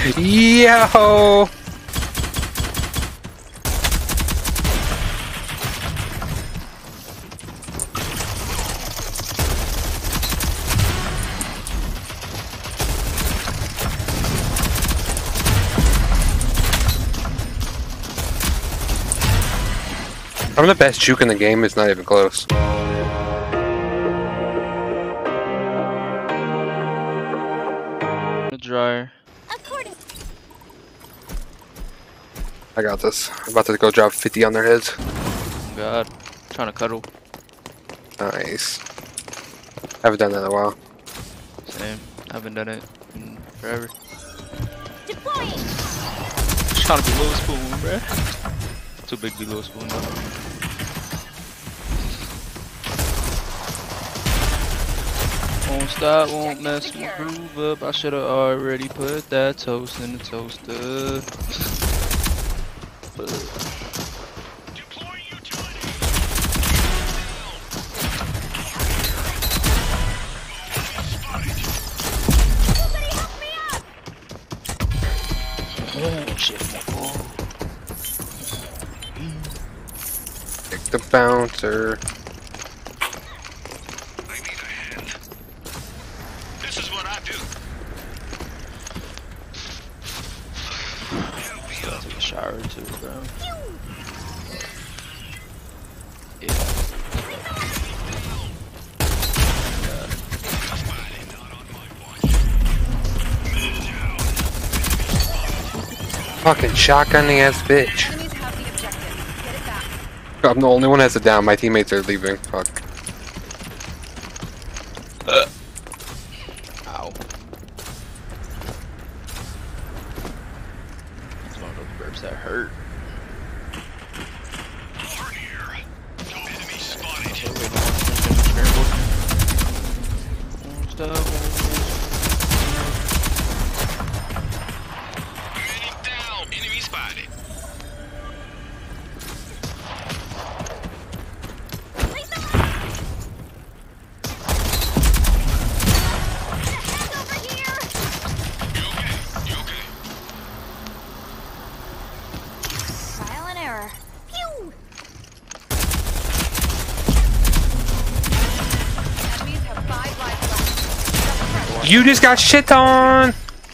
Yo! I'm the best juke in the game, it's not even close. Dryer. I got this. I'm about to go drop 50 on their heads. Oh God. Trying to cuddle. Nice. Haven't done that in a while. Same. Haven't done it in forever. Deploying. Just trying to be Lil Spoon, bruh. Too big to be Lil Spoon though. Won't stop, won't mess my groove up. I should've already put that toast in the toaster. Oh shit, Pick the bouncer. take a shower too, bro. Yeah. Fucking shotgunning ass bitch. I'm the only one that has it down. My teammates are leaving. Fuck. Ow. It's one of those burps that hurt. You just got shit on! We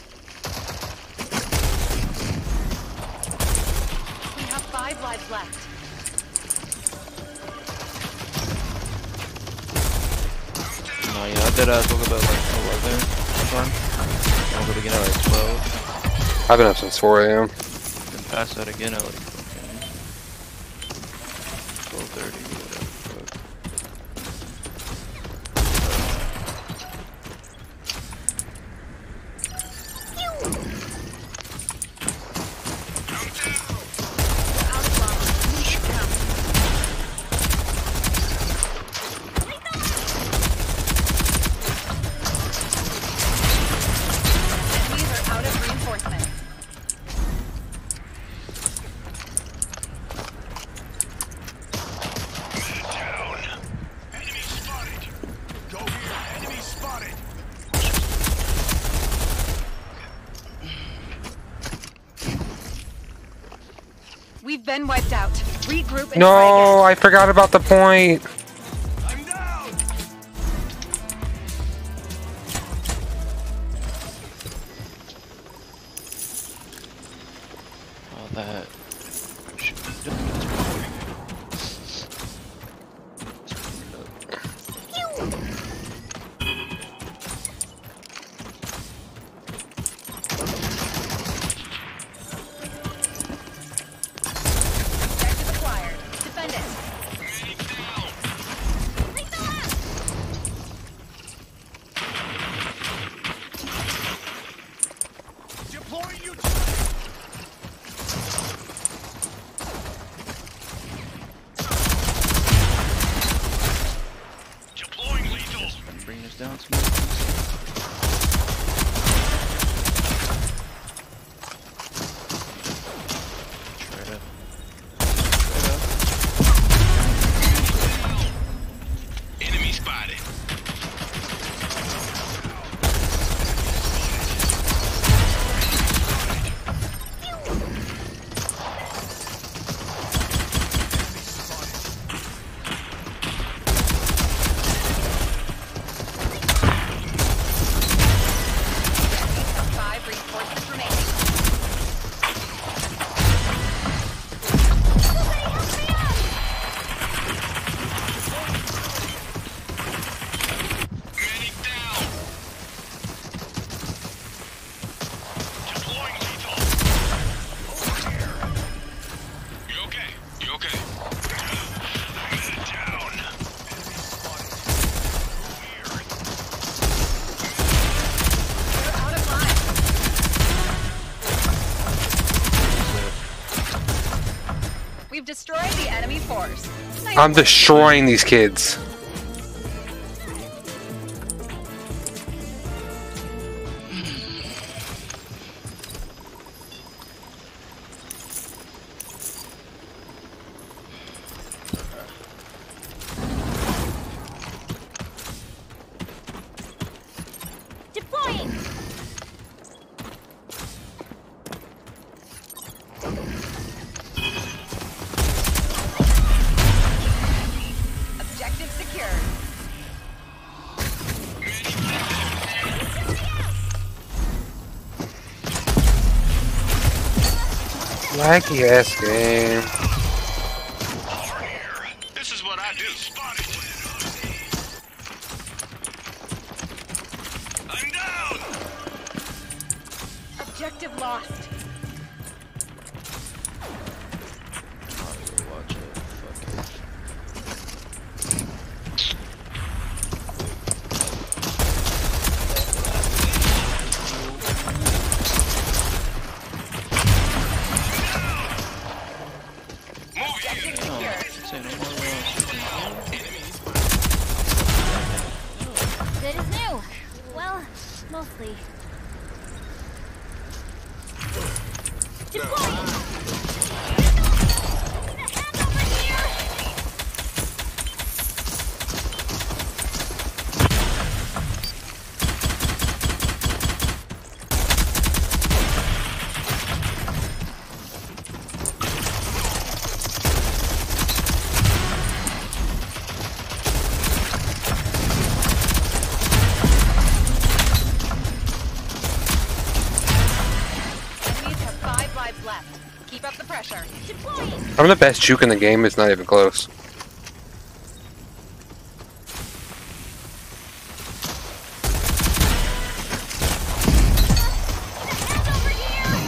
have 5 lives left. No, yeah, I did woke up at like 11. I'll go again at like 12. I've been up since 4 AM. Then pass that again at like fucking 12:30 or whatever. We've been wiped out. Regroup and No, try I forgot about the point. I'm down. All that. We've destroyed the enemy force. Nice I'm work. destroying these kids. Deploying. Objective secured. Laggy ass game. This is what I do. Spotted. I'm down. Objective lost. Watch it. Fuck it. Objective secured. Say no more rounds. Good as new. Well, mostly. Deploying. Hand over here. Enemies have 5 lives left. Keep up the pressure. Deploying. I'm the best juke in the game. It's not even close. Hand over here.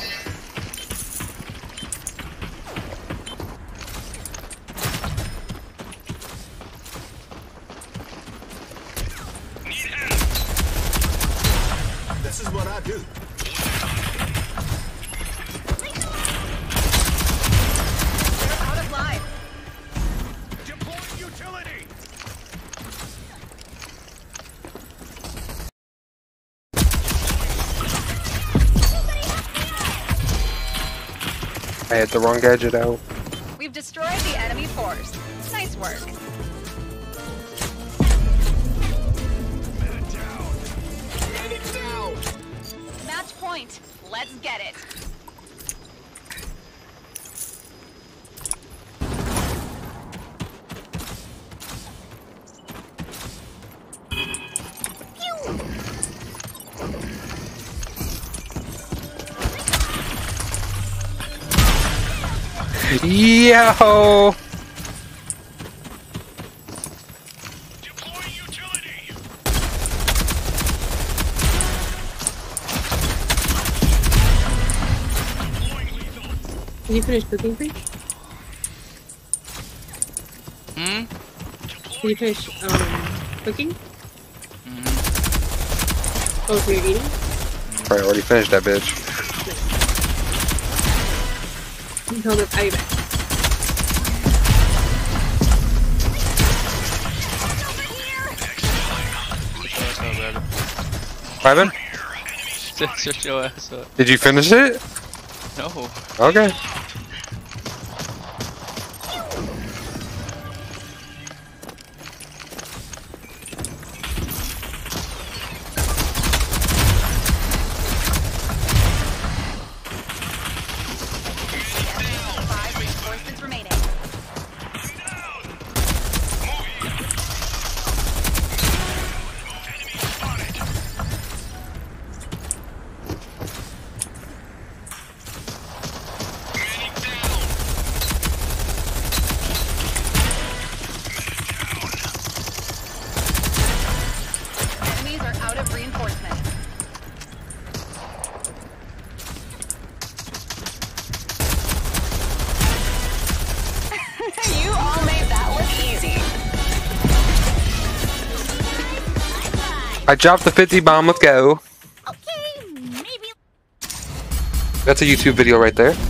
Need help. This is what I do. They're out of line. Deploying utility. I had the wrong gadget out. We've destroyed the enemy force. Nice work. Medic down. Medic down. Match point. Let's get it. Yo! Deploying utility. Deploying lethal. Did you finish cooking, Preach? Hmm? Did you finish cooking? Mm-hmm. Oh, so you're eating? I already finished that bitch. Hold up, I'll be back. Ivan, Shut your ass up. did you finish it? No. Okay. Five reinforcements remaining. Enemies are out of reinforcements. You all made that look easy. I dropped the 50 bomb. Let's go. Okay, maybe. That's a YouTube video right there.